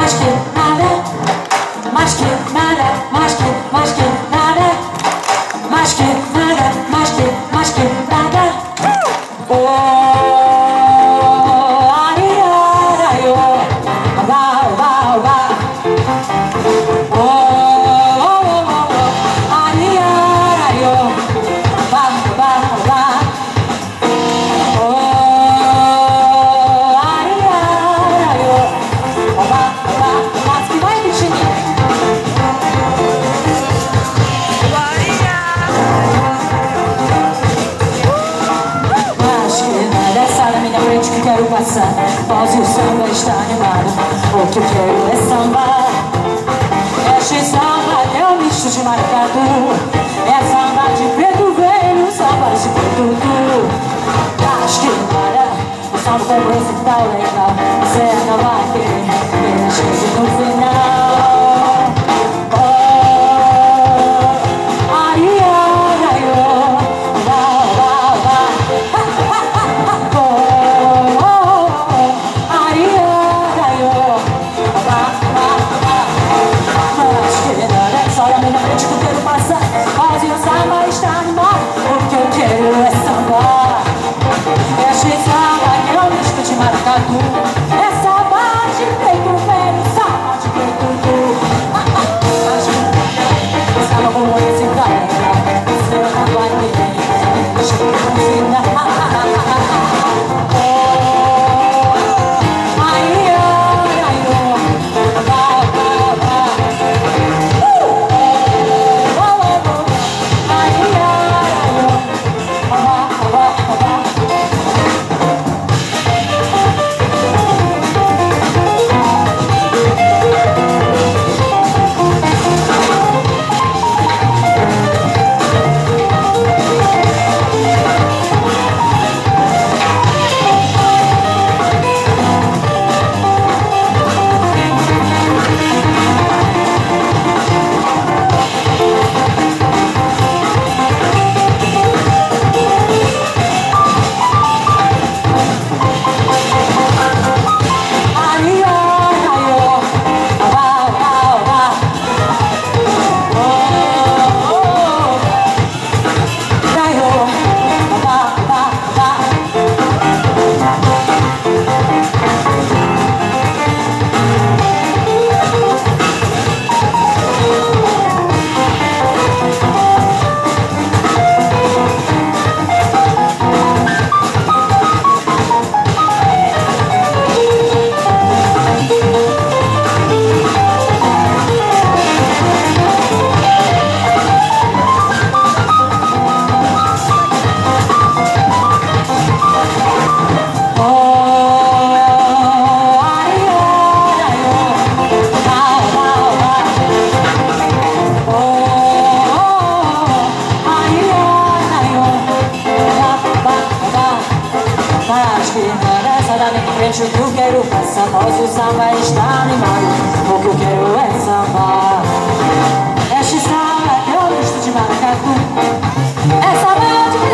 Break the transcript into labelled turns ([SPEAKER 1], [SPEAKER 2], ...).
[SPEAKER 1] mais que nada, mais que nada, mais que nada, mais que nada, mais que nada. Oh, ariaraio, oba, oba, oba. Oh, oh, oh, oh, ariaraio, oba, oba, oba. Que quero passar, pause o samba está animado. O que eu quero é samba, é x-samba, é um misto de maracatu. É samba de preto velho, samba de preto duro. Acho que para o samba com esse tal legal, você não vai querer que ele chegue no final. O que eu quero passar, pois o samba está animado. O que eu quero é samba, é x-samba, é um misto de maracatu. É samba de